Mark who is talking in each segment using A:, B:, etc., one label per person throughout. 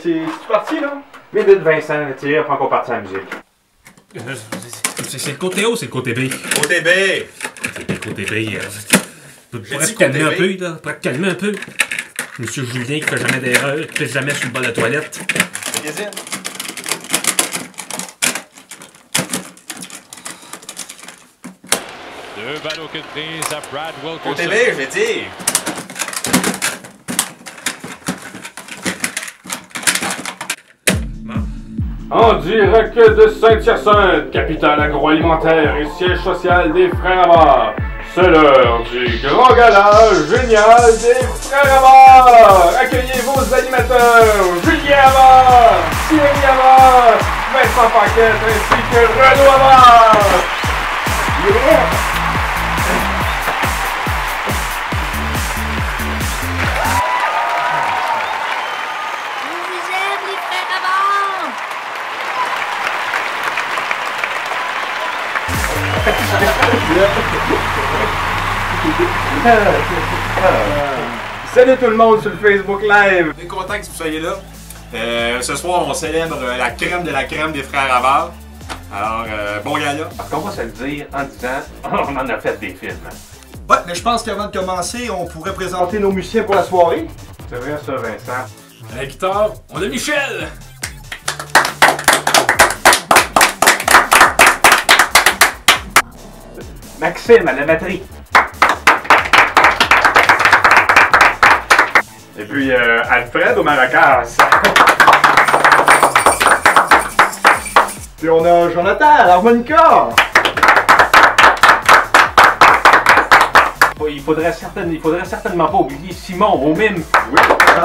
A: c'est parti, là?
B: Minute Vincent, Thierry, pas encore parti à la musique.
C: C'est le côté A ou c'est le côté B?
A: Côté B!
C: Côté B. Pourrais te calmer un peu, là? Pourrais te calmer un peu? Monsieur Julien qui fait jamais d'erreur, qui pisse jamais sur le bol de toilette.
A: Magazine.
D: Deux balles aucune prise à Brad Wilkerson.
A: Côté B, je vais dire.
E: En direct de Saint-Hyacinthe, capitale agroalimentaire et siège social des Frères Havard, c'est l'heure du grand gala génial des Frères Havard. Accueillez vos animateurs, Julien Havard, Thierry Havard, Vincent Paquette ainsi que Renaud Havard. Yeah.
A: Salut tout le monde sur le Facebook Live! On est content que vous soyez là. Ce soir, on célèbre la crème de la crème des Frères Havard. Alors, bon gala.
B: Parce qu'on va se le dire en disant, on en a fait des films.
F: Ouais, mais je pense qu'avant de commencer, on pourrait présenter
A: Nos musiciens pour la soirée.
B: C'est vrai ça, Vincent.
C: À la guitare, on a Michel!
B: Maxime à la batterie.
E: Et puis Alfred au maracas.
A: Puis on a Jonathan à l'harmonica.
B: Il faudrait certainement pas oublier Simon au mime.
E: Oui.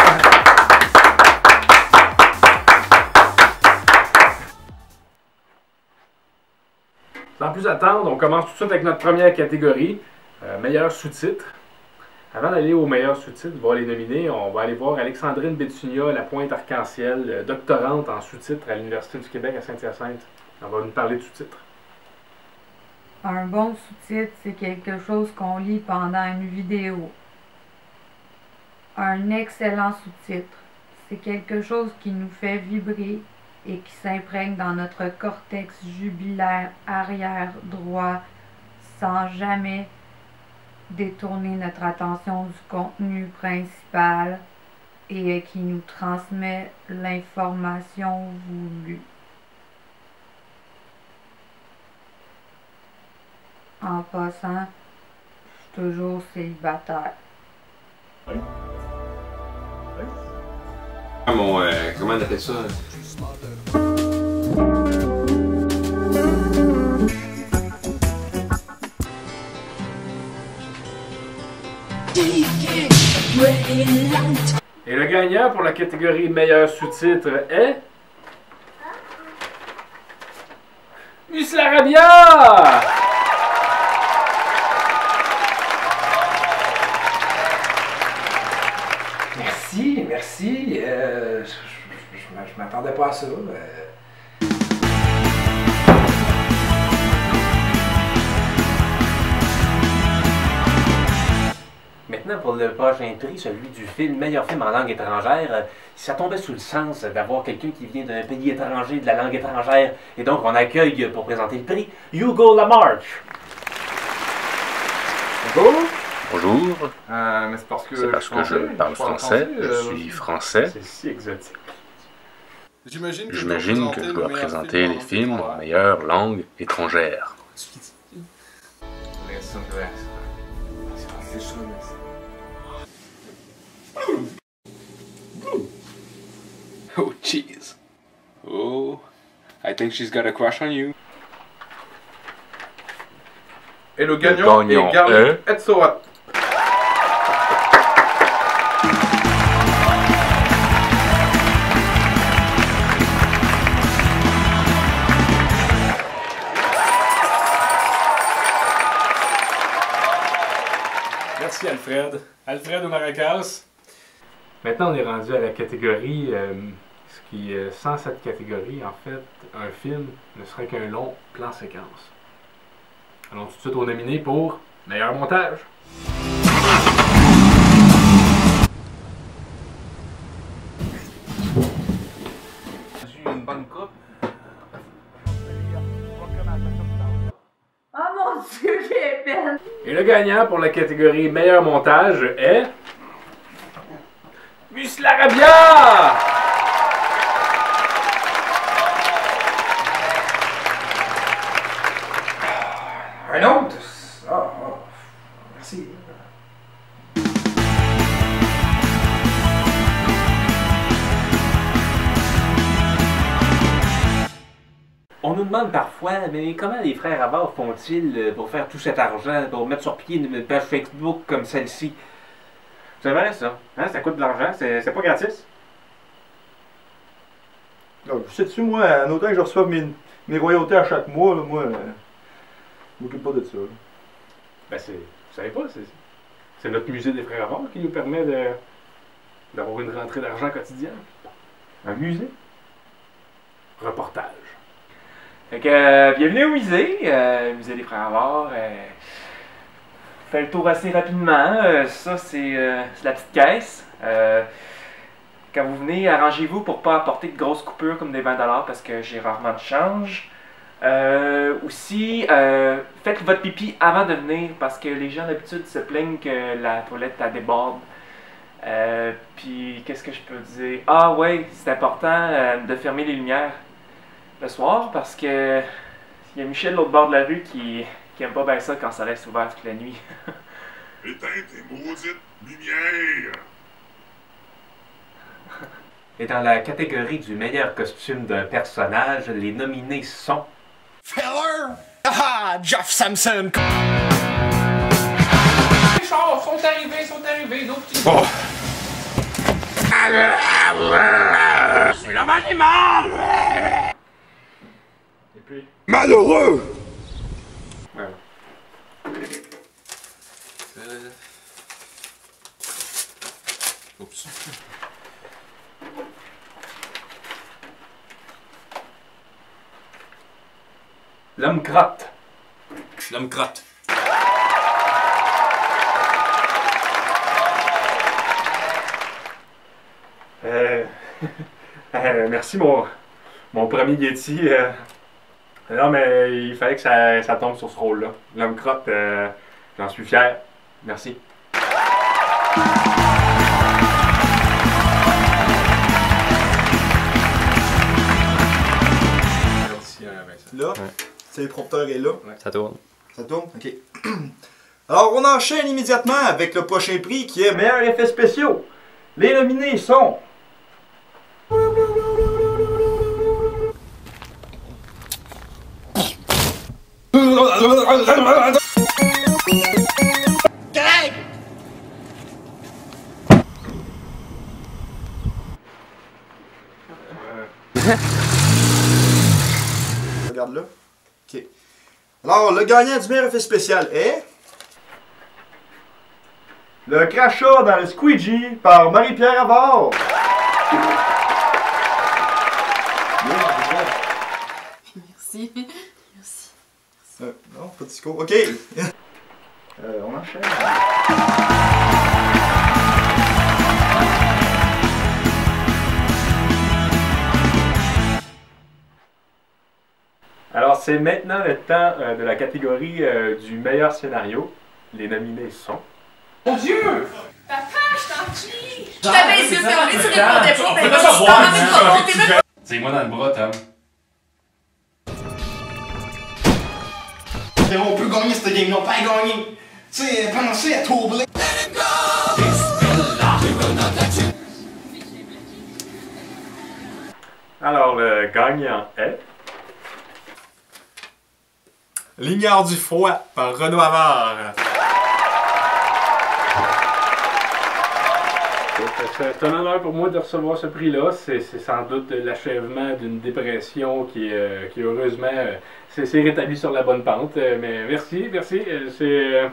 E: Sans plus attendre, on commence tout de suite avec notre première catégorie, meilleur sous-titre. Avant d'aller aux meilleurs sous-titres, voir les nominés, on va aller voir Alexandrine Bétunia, la pointe arc-en-ciel, doctorante en sous-titres à l'Université du Québec à Saint-Hyacinthe. On va nous parler de sous-titres.
G: Un bon sous-titre, c'est quelque chose qu'on lit pendant une vidéo. Un excellent sous-titre, c'est quelque chose qui nous fait vibrer et qui s'imprègne dans notre cortex jugulaire arrière droit sans jamais détourner notre attention du contenu principal et qui nous transmet l'information voulue. En passant, je suis toujours célibataire.
E: Comment on appelle ça? Et le gagnant pour la catégorie meilleur sous-titre est... Miss Larabia!
H: Merci. Je m'attendais pas à ça.
B: Maintenant, pour le prochain prix, celui du film meilleur film en langue étrangère, ça tombait sous le sens d'avoir quelqu'un qui vient d'un pays étranger, de la langue étrangère. Et donc, on accueille pour présenter le prix Hugo Lamarche.
E: Bonjour.
I: Bonjour,
E: Mais c'est parce que
I: je parle français, je suis français.
E: C'est si exotique.
I: J'imagine que je dois présenter les films en meilleure langue étrangère.
E: Oh, jeez. Oh, I think she's got a crush on you. Et le gagnant est Garlic Etsowat.
C: Merci Alfred. Alfred au maracas.
E: Maintenant, on est rendu à la catégorie, ce qui, sans cette catégorie, en fait, un film ne serait qu'un long plan séquence. Allons tout de suite aux nominés pour meilleur montage.
G: Dieu, j'ai peine!
E: Et le gagnant pour la catégorie meilleur montage est... Muslarabia!
H: Un autre? Merci.
B: On nous demande parfois, mais comment les frères Havard font-ils pour faire tout cet argent, pour mettre sur pied une page Facebook comme celle-ci?
A: C'est vrai ça, hein? Ça coûte de l'argent, c'est pas gratis.
F: Sais-tu, moi, en autant que je reçoive mes royautés à chaque mois, là, moi, je m'occupe pas de ça. Là.
E: Ben vous savez pas, c'est notre musée des frères Havard qui nous permet d'avoir une rentrée d'argent quotidienne.
B: Un musée?
E: Reportage.
B: Fait que, bienvenue au musée, musée des frères Havard. Fait le tour assez rapidement. Ça, c'est la petite caisse. Quand vous venez, arrangez-vous pour pas apporter de grosses coupures comme des 20$ parce que j'ai rarement de change. Aussi, faites votre pipi avant de venir parce que les gens d'habitude se plaignent que la toilette elle déborde. Puis, qu'est-ce que je peux dire? Ah ouais, c'est important de fermer les lumières le soir parce que il y a Michel de l'autre bord de la rue qui aime pas bien ça quand ça reste ouvert toute la nuit.
J: Éteins tes maudites lumières!
B: Et dans la catégorie du meilleur costume d'un personnage, les nominés sont...
K: Feller! Ah, Jeff Samson!
E: Les chars sont arrivés, nos petits...
K: Oh.
J: C'est la animal!
E: Et puis...
J: Malheureux!
E: Voilà.
A: Oups.
B: L'homme crotte.
A: L'homme crotte.
E: Merci mon premier Yeti. Non mais il fallait que ça tombe sur ce rôle-là. L'homme crotte, j'en suis fier. Merci.
F: Là, c'est le prompteur est là.
I: Ouais. Ça tourne.
F: Ça tourne? Ok. Alors, on enchaîne immédiatement avec le prochain prix qui est meilleur effets spéciaux. Les nominés sont... Regarde là. Ok. Alors, le gagnant du meilleur effet spécial est... Le crachat dans le squeegee par Marie-Pierre Havard.
L: Merci. Merci.
F: Non, pas de discours. Ok. On enchaîne.
E: Alors, c'est maintenant le temps de la catégorie du meilleur scénario. Les nominés sont...
K: Mon Dieu!
L: Papa, je t'en prie! Je t'avais les yeux fermés, tu répondais pas, mais je t'en même pas.
E: C'est moi dans le bras, Tom.
K: On peut gagner cette game-là, pas gagner! Tu sais, pensez à tourner!
E: Alors, le gagnant est...
A: L'ignore du froid par Renaud Havard.
E: C'est un honneur pour moi de recevoir ce prix-là. C'est sans doute l'achèvement d'une dépression qui heureusement s'est rétablie sur la bonne pente. Mais merci. C'est...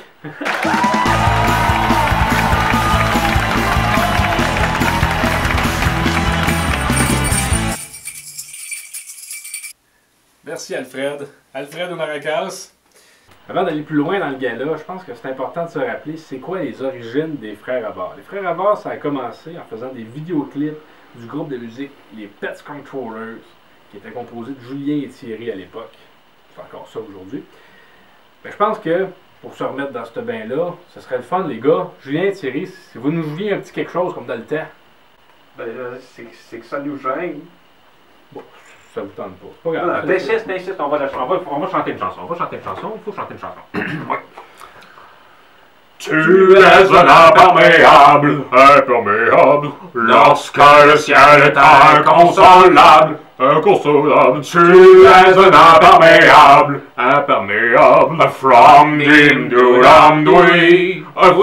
E: Merci Alfred. Alfred au Maracas. Avant d'aller plus loin dans le gala, je pense que c'est important de se rappeler c'est quoi les origines des frères Havard. Les frères Havard, ça a commencé en faisant des vidéoclips du groupe de musique les Pet Controllers, qui était composé de Julien et Thierry à l'époque. C'est encore ça aujourd'hui. Ben, je pense que, pour se remettre dans ce bain-là, ce serait le fun, les gars. Julien et Thierry, si vous nous jouiez un petit quelque chose comme dans le temps.
B: Ben, c'est que ça nous gêne.
E: Bon, ça vous tente pas. C'est pas grave.
B: T'insistes, on va chanter une chanson. Il faut chanter une chanson. Ouais.
E: Tu es un imperméable, lorsque le ciel est inconsolable, Tu es un imperméable, from dim to ramdui,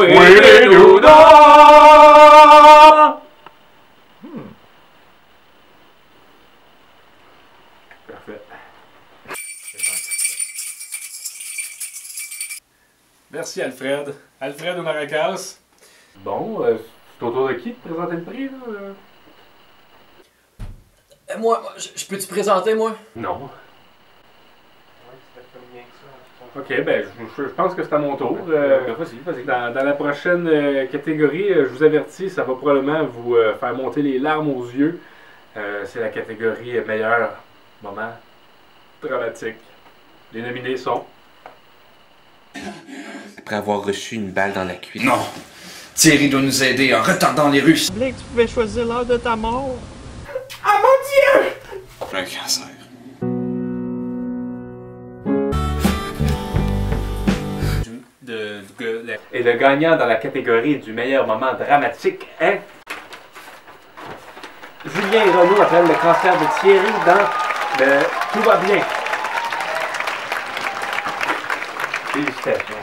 E: Parfait. Merci Alfred. Alfred au Maracas. Bon, c'est au tour de qui de présenter le prix, là?
M: Moi, je peux-tu présenter, moi?
E: Non. Ok, ben, je pense que c'est à mon tour. Vas-y. Dans la prochaine catégorie, je vous avertis, ça va probablement vous faire monter les larmes aux yeux. C'est la catégorie meilleur moment dramatique. Les nominés sont...
N: Après avoir reçu une balle dans la cuisse.
H: Non! Thierry doit nous aider en retardant les Russes.
O: Tu tu pouvais choisir l'heure de ta mort.
H: Ah mon Dieu! J'ai un cancer.
B: Et le gagnant dans la catégorie du meilleur moment dramatique est... Julien Renaud après le cancer de Thierry dans le Tout va bien. Félicitations.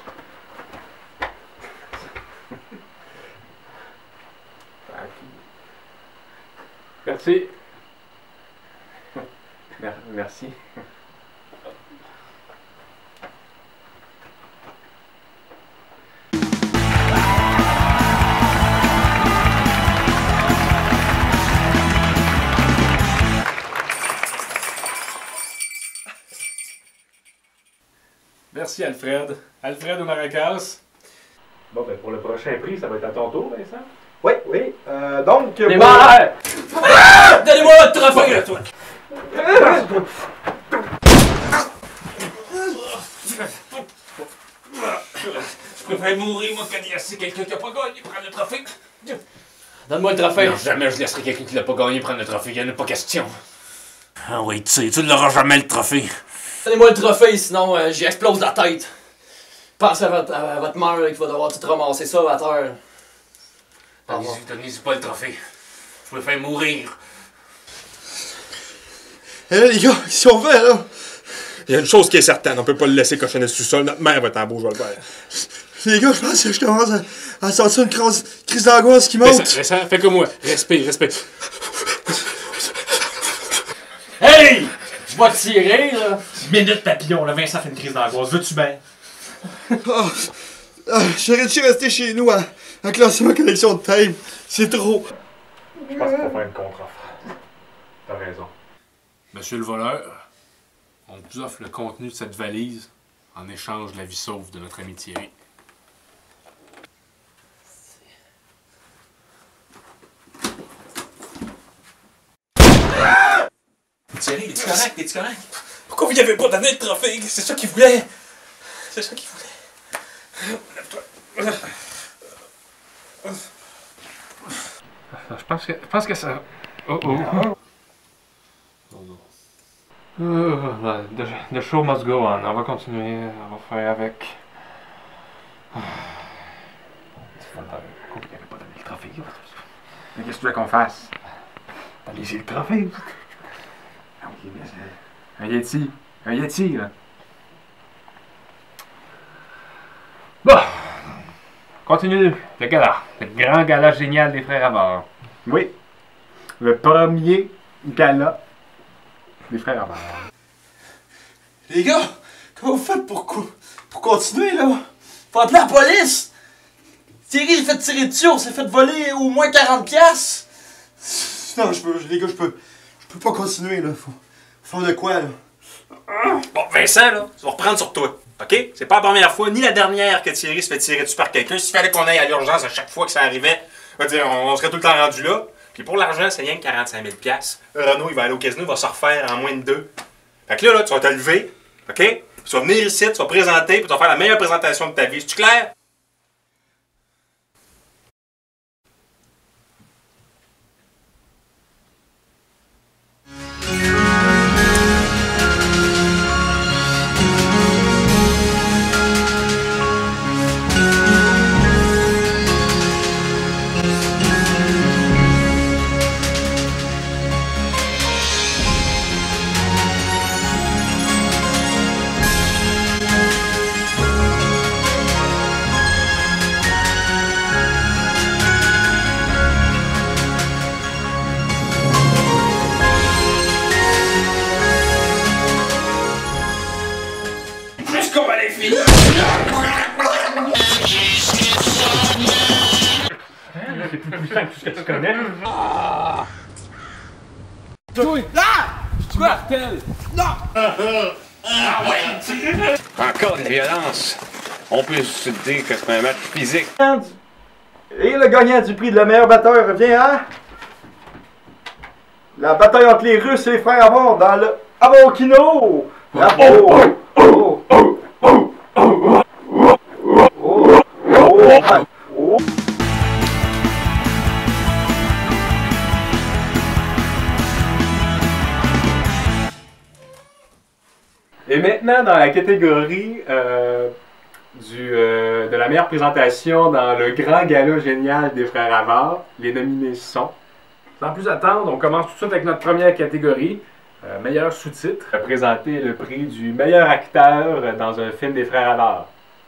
E: Merci.
B: Merci.
E: Merci Alfred. Alfred au Maracas. Bon, ben pour le prochain prix, ça va être à ton tour, Vincent.
F: Oui. Donc...
M: Les malades! Donnez-moi votre trophée, là, toi!
C: Je préfère mourir, moi, qu'à laisser quelqu'un qui n'a pas gagné prendre le trophée.
M: Donne-moi le trophée.
C: Non, jamais je laisserai quelqu'un qui l'a pas gagné prendre le trophée. Il n'y en a pas question. Ah oui, tu sais, tu ne l'auras jamais le trophée.
M: Donnez-moi le trophée, sinon j'y explose la tête. Pensez à votre mère là, qui va devoir tout ramasser ça à terre.
C: Donnez-y pas le trophée. Je préfère mourir.
K: Hé là, les gars, qu'est-ce qu'on fait, là? Il y a une chose qui est certaine, on peut pas le laisser cochonner sur le sol. Notre mère va être en beau, je vais le faire. Les gars, je pense que je commence à sentir une crise d'angoisse qui monte.
E: Vincent, fais comme moi. Respire.
M: Hey! Je vais tirer, là.
C: Minute papillon, là, Vincent fait une crise d'angoisse. Veux-tu bien?
K: J'aurais dû rester chez nous à classer ma collection de thèmes. C'est trop.
E: Je pense qu'il faut faire une contre-offre. T'as raison. Monsieur le voleur, on vous offre le contenu de cette valise en échange de la vie sauve de notre ami Thierry.
C: Thierry, es-tu correct? Es-tu correct? Pourquoi vous n'y avez pas donné le trophée? C'est ça qu'il voulait! C'est ça qu'il voulait! Lève-toi!
E: Je pense que ça... The show must go on. On va continuer. On va faire avec... Pourquoi il n'avait pas donné le trophée? Mais qu'est-ce que tu veux qu'on fasse? Allez, le trophée! Un Yeti, là. Bon! Continue le gala. Le grand gala génial des frères Havard.
F: Oui. Le premier gala des frères Havard.
H: Les gars, comment vous faites pour continuer, là? Faut appeler la police! Thierry s'est fait tirer dessus, on s'est fait voler au moins 40$! Non, les gars, je peux pas continuer, là. Faut faire de quoi, là?
A: Bon, Vincent, là, tu vas reprendre sur toi. OK? C'est pas la première fois, ni la dernière que Thierry se fait tirer dessus par quelqu'un. S'il fallait qu'on aille à l'urgence à chaque fois que ça arrivait, on serait tout le temps rendu là. Puis pour l'argent, c'est rien que 45 000$. Renaud, il va aller au casino, il va se refaire en moins de 2. Fait que là, tu vas te lever, OK? Tu vas venir ici, tu vas présenter, puis tu vas faire la meilleure présentation de ta vie. C'est-tu clair?
J: Jusqu'au va les filles!
C: C'est plus puissant que tout ce que tu connais.
J: Ah! Tu martèles! Non! Ah ouais!
I: Encore de la violence. On peut se dire que c'est un match physique.
F: Et le gagnant du prix de la meilleure batteur revient à... la bataille entre les Russes et les frères Avard dans le Avokino!
P: Et maintenant, dans la catégorie de la meilleure présentation dans le grand gala génial des frères Avard, les nominés sont...
E: Sans plus attendre, on commence tout de suite avec notre première catégorie, meilleur sous-titre.
P: Présenter le prix du meilleur acteur dans un film des frères Avard.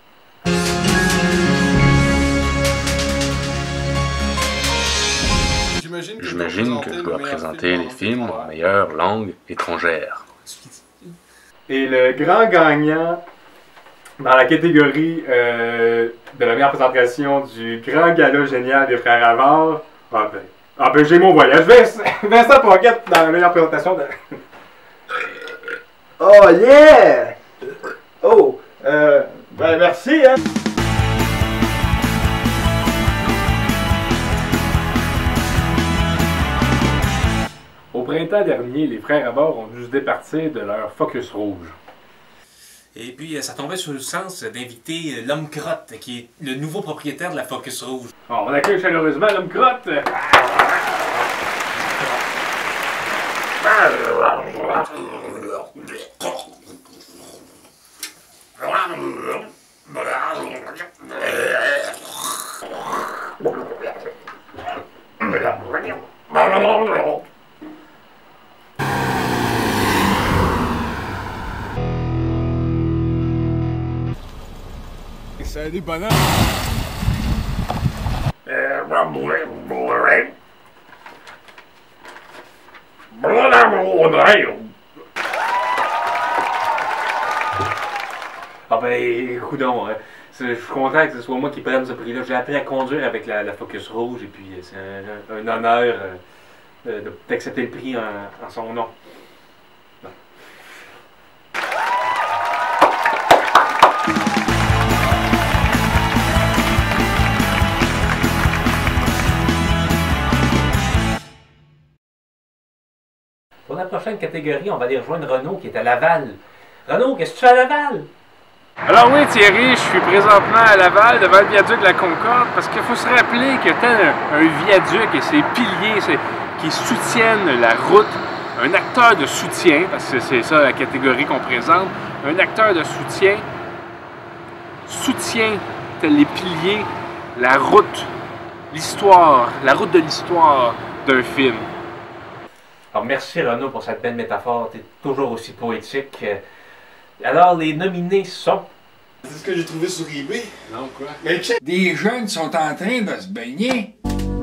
I: J'imagine que je dois présenter les films en meilleure langue étrangère.
P: Et le grand gagnant dans la catégorie de la meilleure présentation du grand gala génial des frères Avard, j'ai mon voyage. Vincent Pocket dans la meilleure présentation de...
F: Oh yeah! Oh! Ben merci, hein!
E: Au printemps dernier, les frères Avard ont dû se départir de leur Focus rouge.
C: Et puis, ça tombait sur le sens d'inviter l'homme crotte, qui est le nouveau propriétaire de la Focus rouge.
E: Bon, on accueille chaleureusement l'homme crotte.
J: C'est des bananes!
P: Ah ben, coudonc, hein. Je suis content que ce soit moi qui prenne ce prix-là. J'ai appris à conduire avec la Focus Rouge et puis c'est un honneur d'accepter le prix en son nom. Bon.
B: Pour la prochaine catégorie, on va aller rejoindre Renaud qui est à Laval. Renaud, qu'est-ce que tu fais à Laval?
E: Alors oui Thierry, je suis présentement à Laval devant le viaduc de la Concorde parce qu'il faut se rappeler que tel un viaduc et ses piliers qui soutiennent la route, un acteur de soutien, parce que c'est ça la catégorie qu'on présente, un acteur de soutien soutient tel les piliers la route, l'histoire, la route de l'histoire d'un film.
B: Alors merci Renaud pour cette belle métaphore, tu es toujours aussi poétique. Alors les nominés sont...
K: C'est ce que j'ai trouvé sur eBay.
J: Non, quoi?
K: Mais check.
J: Des jeunes sont en train de se baigner.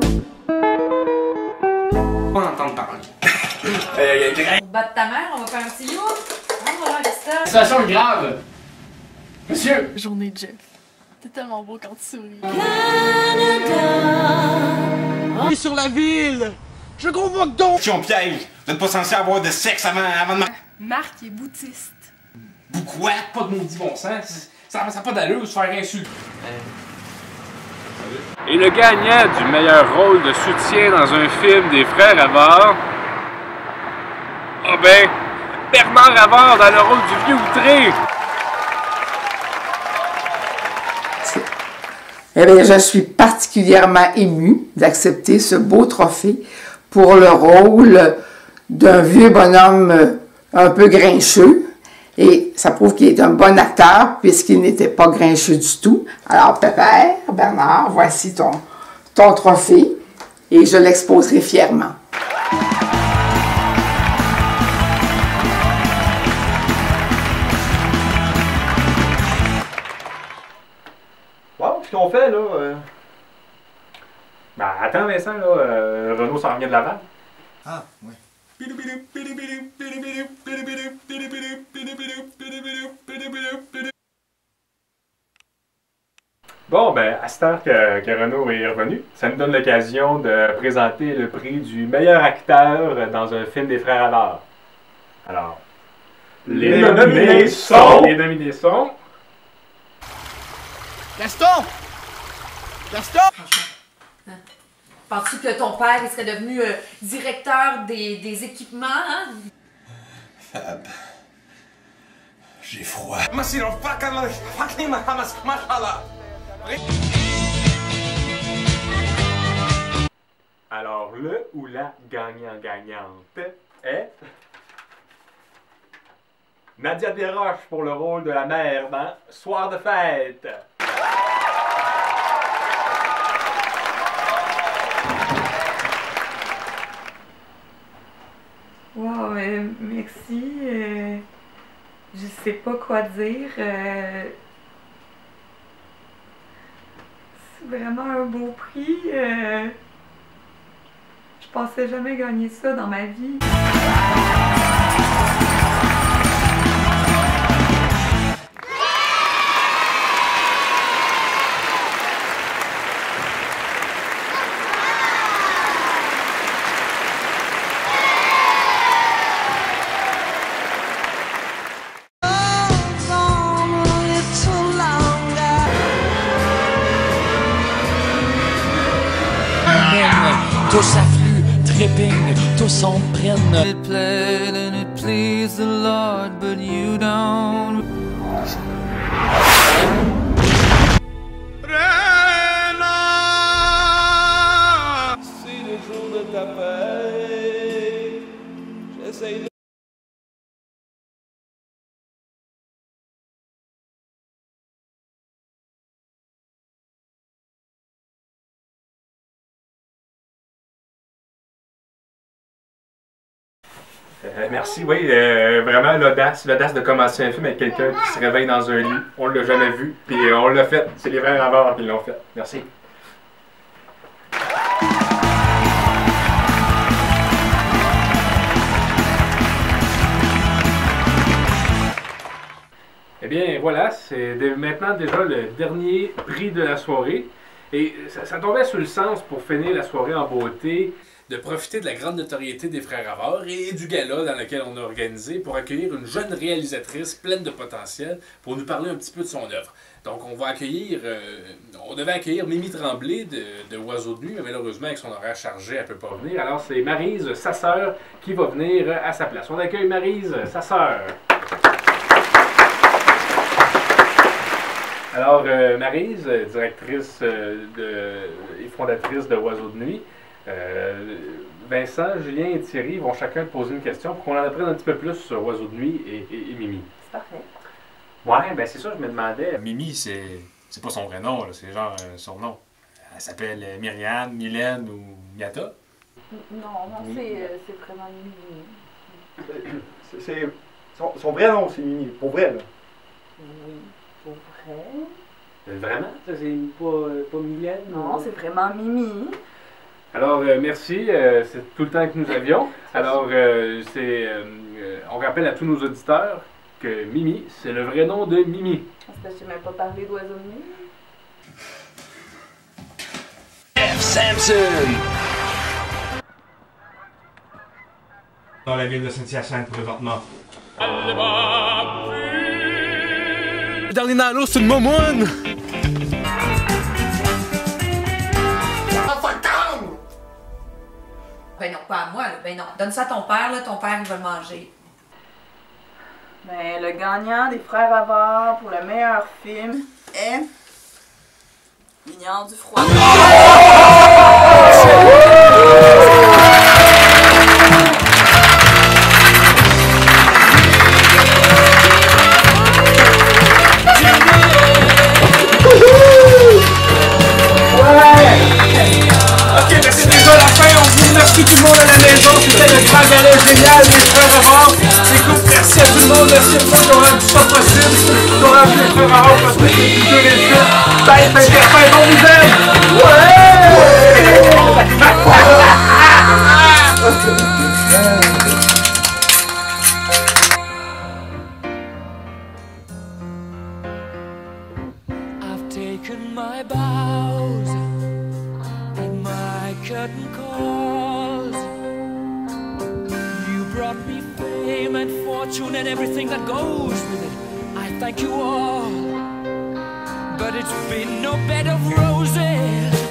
C: On entend parler.
L: Pour battre ta mère, on va faire un petit you. Voilà, Vista.
M: Situation grave. Monsieur!
Q: Journée de Jeff. T'es tellement beau quand tu souris.
J: Et sur la ville! Je gros moque donc!
A: Si on piège, vous n'êtes pas censé avoir de sexe avant de...
Q: Marc est boutiste.
A: Quoi?
C: Pas de maudit bon sens. Ça n'a pas d'allure de se faire insulter.
E: Et le gagnant du meilleur rôle de soutien dans un film des frères Avard, ah ben, Bernard Avard dans le rôle du vieux outré.
R: Eh bien, je suis particulièrement émue d'accepter ce beau trophée pour le rôle d'un vieux bonhomme un peu grincheux. Et ça prouve qu'il est un bon acteur puisqu'il n'était pas grincheux du tout. Alors, Pépère, Bernard, voici ton trophée et je l'exposerai fièrement.
F: Wow, qu'est-ce qu'on fait là?
P: Ben, attends, Vincent, là, Renaud s'en revient de Laval.
F: Ah, oui.
P: Bon, ben, à cette heure que Renaud est revenu, ça nous donne l'occasion de présenter le prix du meilleur acteur dans un film des Frères Allard. Alors, les nominés sont...
J: Gaston! Gaston!
L: Penses-tu que ton père il serait devenu directeur des équipements, hein?
H: Fab. J'ai froid.
P: Alors, le ou la gagnante est... Nadia Desroches pour le rôle de la mère dans Soir de fête.
G: Wow, merci. Je sais pas quoi dire. C'est vraiment un beau prix. Je pensais jamais gagner ça dans ma vie.
J: Tous affluent, tripping, tous s'en prennent. It played and it pleased the Lord, but you don't. C'est le jour de ta fête. J'essaye de...
P: Merci, oui, vraiment l'audace de commencer un film avec quelqu'un qui se réveille dans un lit. On l'a jamais vu, puis on l'a fait. C'est les Frères Allard qui l'ont fait. Merci. Eh bien, voilà, c'est maintenant déjà le dernier prix de la soirée. Et ça tombait sur le sens pour finir la soirée en beauté, de profiter de la grande notoriété des Frères Allard et du gala dans lequel on a organisé pour accueillir une jeune réalisatrice pleine de potentiel pour nous parler un petit peu de son œuvre. Donc on va accueillir, on devait accueillir Mimi Tremblay de Oiseau de nuit, mais malheureusement avec son horaire chargé, elle ne peut pas venir. Alors c'est Maryse, sa sœur, qui va venir à sa place. On accueille Maryse, sa sœur. Alors Maryse, directrice et fondatrice de Oiseau de nuit, Vincent, Julien et Thierry vont chacun te poser une question pour qu'on en apprenne un petit peu plus sur Oiseau de nuit et Mimi.
L: C'est parfait.
P: Ouais, ben c'est ça, je me demandais.
A: Mimi, c'est pas son vrai nom, c'est genre son nom. Elle s'appelle Myriam, Mylène ou Miata.
Q: Non, c'est vraiment Mimi.
F: C'est son vrai nom, c'est Mimi, pour vrai là.
Q: Oui, pour vrai.
B: Vraiment? Ça, c'est pas Mylène?
Q: Non, c'est vraiment Mimi.
P: Alors, merci, c'est tout le temps que nous avions. Alors, on rappelle à tous nos auditeurs que Mimi, c'est le vrai nom de Mimi.
Q: C'est parce que je n'ai même pas parlé d'Oiseau de nuit.
J: F. Samson!
K: Dans la ville de Saint-Hyacinthe présentement.
J: Le dernier dans l'eau, c'est une momoine!
L: Ben non, pas à moi, là. Ben non. Donne ça à ton père, là. Ton père, il va le manger.
Q: Ben, le gagnant des Frères Allard pour le meilleur film est...
L: Ignore du froid.
A: Ok, ben c'est déjà la fin. On vous remercie tout le monde à la maison. C'était le grand gala génial des Frères Avars. Écoute, merci à tout le monde. Merci à ceux qui ont rendu ça possible. Ceux qui ont rendu les Frères Avars parce que c'est une deux réussites. Tête, interprète, on vous aime.
J: I've taken my bows and my curtain calls. You brought me fame and fortune and everything that goes with it. I thank you all, but it's been no bed of roses.